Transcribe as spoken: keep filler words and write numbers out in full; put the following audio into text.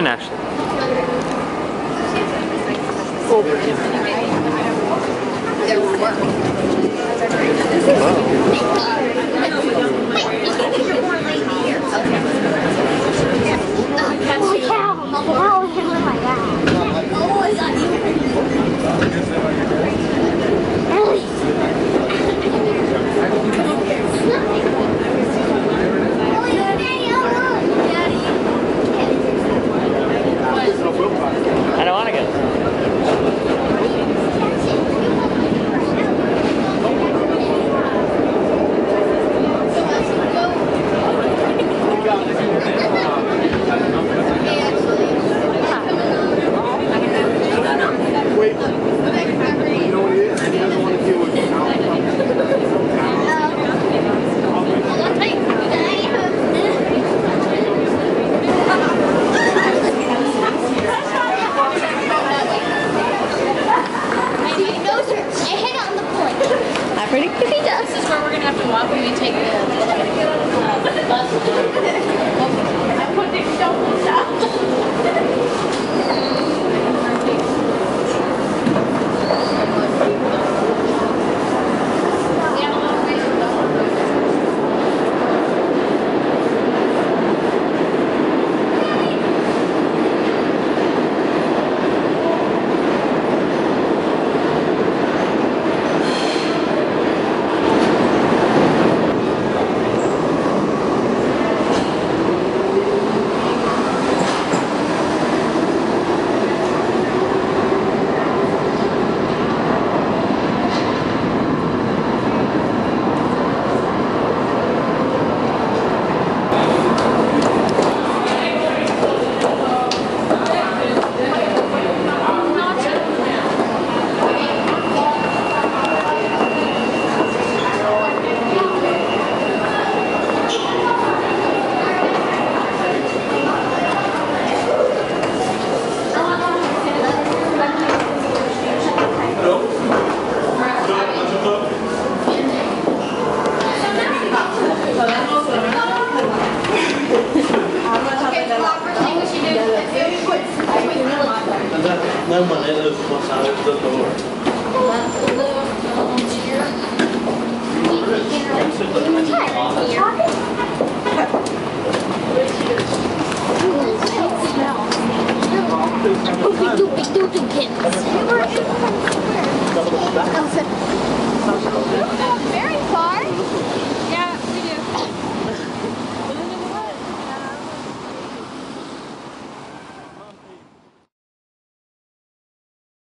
morning, Ashley. I don't want to go. This is where we're going to have to walk when we take the uh, bus. I put the double down. No money, those what's out of the door. Doopy doopy kittens. Very